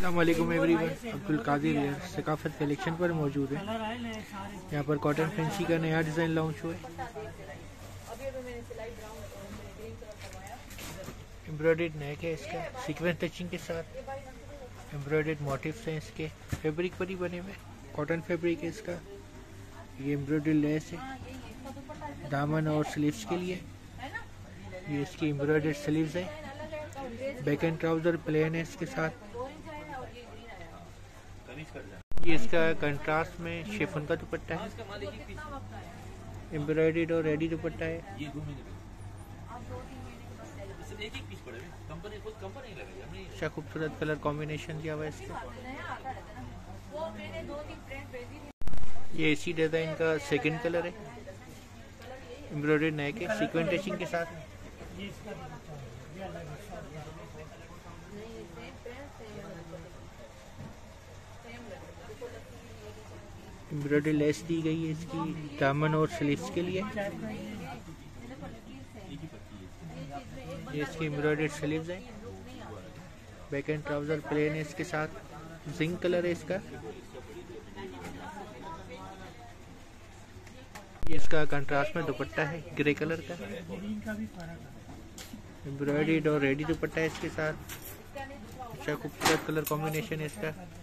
अस्सलामुअलैकुम एवरीवन, अब्दुल कादिर है सकाफत कलेक्शन पर मौजूद है। यहाँ पर कॉटन फैंसी का नया डिज़ाइन लॉन्च हुआ है। एम्ब्रॉयडर्ड नेक है इसका, सीक्वेंस टचिंग के साथ एम्ब्रॉयडर्ड मोटिव्स हैं इसके। फैब्रिक पर ही बने हुए, कॉटन फैब्रिक है इसका। ये एम्ब्रॉयडर्ड लेस है दामन और स्लीव्स के लिए। ये इसकी एम्ब्रॉयडर्ड स्लीव्स है। बैक एंड ट्राउजर प्लेन है इसके साथ। ये इसका कंट्रास्ट में शिफॉन का दुपट्टा है, एम्ब्रॉयडर्ड और रेडी दुपट्टा है। अच्छा खूबसूरत कलर कॉम्बिनेशन दिया हुआ है इसका। ये इसी डिजाइन का सेकंड कलर है, एम्ब्रॉयडर्ड नेक है सीक्वेंस टचिंग के साथ। एम्ब्रॉयडरी लेस दी गई है इसकी दामन और स्लीव्स के लिए। ये इसकी एम्ब्रॉयडर्ड स्लीव्स है। बैक एंड ट्राउजर प्लेन है इसके साथ। जिंक कलर है इसका। ये इसका कंट्रास्ट में दुपट्टा है ग्रे कलर का। एम्ब्रॉयडर्ड और रेडी दुपट्टा है इसके साथ। अच्छा खूबसूरत कलर कॉम्बिनेशन है इसका।